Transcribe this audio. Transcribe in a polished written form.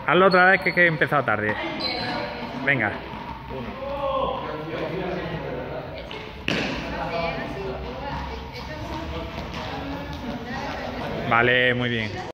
Hazlo otra vez que he empezado tarde. Venga. Vale, muy bien.